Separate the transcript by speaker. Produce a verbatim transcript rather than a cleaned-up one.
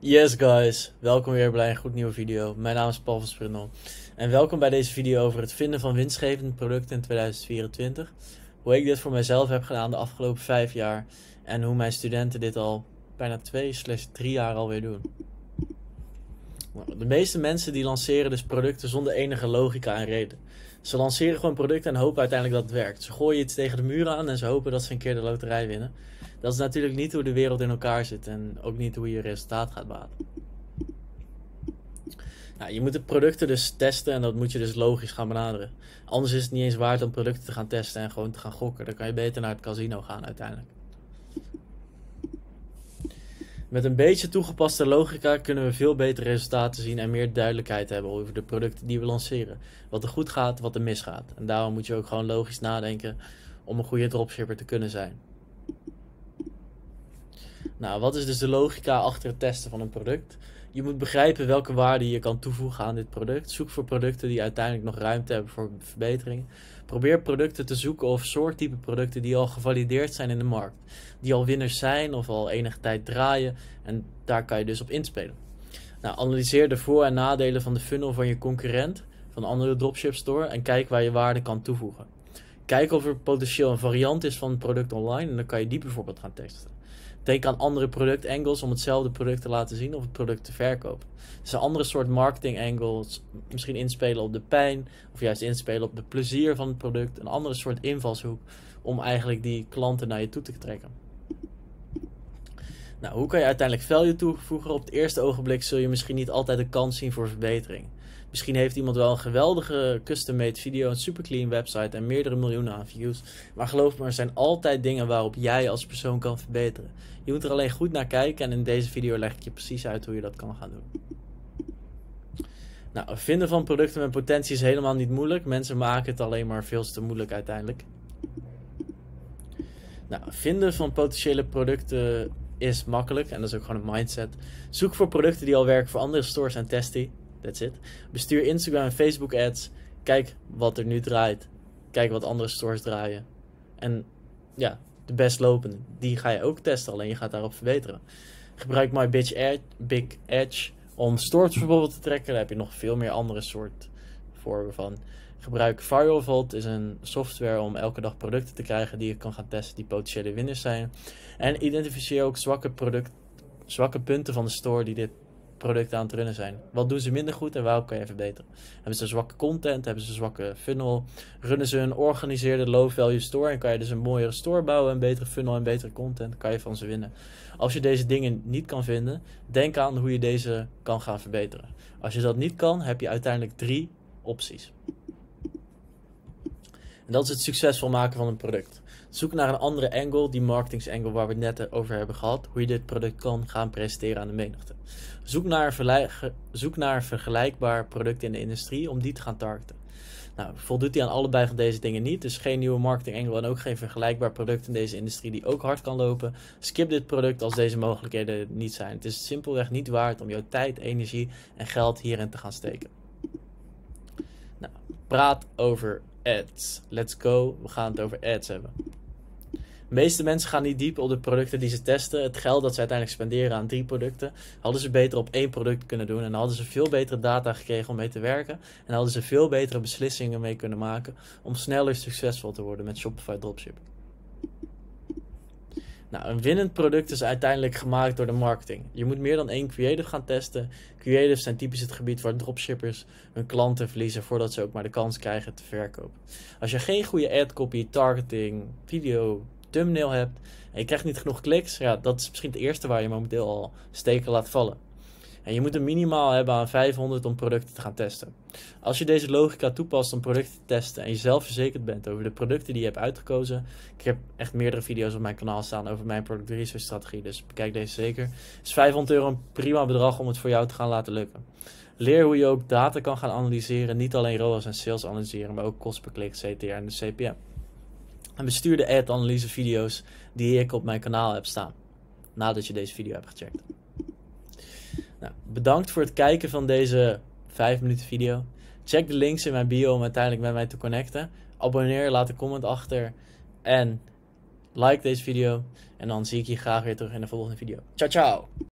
Speaker 1: Yes guys, welkom weer bij een goed nieuwe video. Mijn naam is Paul van Sprindel en welkom bij deze video over het vinden van winstgevende producten in tweeduizend vierentwintig. Hoe ik dit voor mijzelf heb gedaan de afgelopen vijf jaar en hoe mijn studenten dit al bijna twee slash drie jaar alweer doen. De meeste mensen die lanceren dus producten zonder enige logica en reden. Ze lanceren gewoon producten en hopen uiteindelijk dat het werkt. Ze gooien iets tegen de muur aan en ze hopen dat ze een keer de loterij winnen. Dat is natuurlijk niet hoe de wereld in elkaar zit en ook niet hoe je resultaat gaat behalen. Nou, je moet de producten dus testen en dat moet je dus logisch gaan benaderen. Anders is het niet eens waard om producten te gaan testen en gewoon te gaan gokken. Dan kan je beter naar het casino gaan uiteindelijk. Met een beetje toegepaste logica kunnen we veel betere resultaten zien en meer duidelijkheid hebben over de producten die we lanceren. Wat er goed gaat, wat er misgaat. En daarom moet je ook gewoon logisch nadenken om een goede dropshipper te kunnen zijn. Nou, wat is dus de logica achter het testen van een product? Je moet begrijpen welke waarde je kan toevoegen aan dit product. Zoek voor producten die uiteindelijk nog ruimte hebben voor verbetering. Probeer producten te zoeken of soorttype producten die al gevalideerd zijn in de markt. Die al winnaars zijn of al enige tijd draaien. En daar kan je dus op inspelen. Nou, analyseer de voor- en nadelen van de funnel van je concurrent, van een andere dropship store. En kijk waar je waarde kan toevoegen. Kijk of er potentieel een variant is van het product online. En dan kan je die bijvoorbeeld gaan testen. Denk aan andere productangles om hetzelfde product te laten zien of het product te verkopen. Dus een andere soort marketing angles, misschien inspelen op de pijn of juist inspelen op de plezier van het product. Een andere soort invalshoek om eigenlijk die klanten naar je toe te trekken. Nou, hoe kan je uiteindelijk value toevoegen? Op het eerste ogenblik zul je misschien niet altijd de kans zien voor verbetering. Misschien heeft iemand wel een geweldige custom-made video, een super clean website en meerdere miljoenen aan views. Maar geloof me, er zijn altijd dingen waarop jij als persoon kan verbeteren. Je moet er alleen goed naar kijken en in deze video leg ik je precies uit hoe je dat kan gaan doen. Nou, vinden van producten met potentie is helemaal niet moeilijk. Mensen maken het alleen maar veel te moeilijk uiteindelijk. Nou, vinden van potentiële producten is makkelijk en dat is ook gewoon een mindset. Zoek voor producten die al werken voor andere stores en test die. That's it. Bestuur Instagram en Facebook ads. Kijk wat er nu draait. Kijk wat andere stores draaien. En ja, de best lopende, die ga je ook testen, alleen je gaat daarop verbeteren. Gebruik My Bitch Ad, Big Edge om stores bijvoorbeeld te trekken. Daar heb je nog veel meer andere soort voorbeelden van. Gebruik Viral Vault, is een software om elke dag producten te krijgen die je kan gaan testen die potentiële winnaars zijn. En identificeer ook zwakke, product, zwakke punten van de store die dit producten aan het runnen zijn. Wat doen ze minder goed en waarop kan je verbeteren? Hebben ze zwakke content? Hebben ze zwakke funnel? Runnen ze een georganiseerde low value store en kan je dus een mooiere store bouwen, een betere funnel en betere content, kan je van ze winnen. Als je deze dingen niet kan vinden, denk aan hoe je deze kan gaan verbeteren. Als je dat niet kan, heb je uiteindelijk drie opties. En dat is het succesvol maken van een product. Zoek naar een andere angle, die marketingsangle waar we het net over hebben gehad, hoe je dit product kan gaan presenteren aan de menigte. Zoek naar, zoek naar vergelijkbaar product in de industrie om die te gaan targeten. Nou, voldoet hij aan allebei van deze dingen niet, dus geen nieuwe marketing angle en ook geen vergelijkbaar product in deze industrie die ook hard kan lopen. Skip dit product als deze mogelijkheden niet zijn. Het is simpelweg niet waard om jouw tijd, energie en geld hierin te gaan steken. Nou, praat over ads. Let's go. We gaan het over ads hebben. De meeste mensen gaan niet diep op de producten die ze testen. Het geld dat ze uiteindelijk spenderen aan drie producten, hadden ze beter op één product kunnen doen. En dan hadden ze veel betere data gekregen om mee te werken. En hadden ze veel betere beslissingen mee kunnen maken om sneller succesvol te worden met Shopify Dropshipping. Nou, een winnend product is uiteindelijk gemaakt door de marketing. Je moet meer dan één creative gaan testen. Creatives zijn typisch het gebied waar dropshippers hun klanten verliezen voordat ze ook maar de kans krijgen te verkopen. Als je geen goede ad copy, targeting, video, thumbnail hebt en je krijgt niet genoeg kliks, ja, dat is misschien het eerste waar je momenteel al steken laat vallen. En je moet een minimaal hebben aan vijfhonderd om producten te gaan testen. Als je deze logica toepast om producten te testen en je zelf verzekerd bent over de producten die je hebt uitgekozen. Ik heb echt meerdere video's op mijn kanaal staan over mijn product research strategie, dus bekijk deze zeker. Is vijfhonderd euro een prima bedrag om het voor jou te gaan laten lukken. Leer hoe je ook data kan gaan analyseren, niet alleen R O A S en sales analyseren, maar ook kost per klik, C T R en de C P M. En bestuur de ad-analyse video's die ik op mijn kanaal heb staan, nadat je deze video hebt gecheckt. Nou, bedankt voor het kijken van deze vijf minuten video. Check de links in mijn bio om uiteindelijk met mij te connecten. Abonneer, laat een comment achter en like deze video. En dan zie ik je graag weer terug in de volgende video. Ciao, ciao!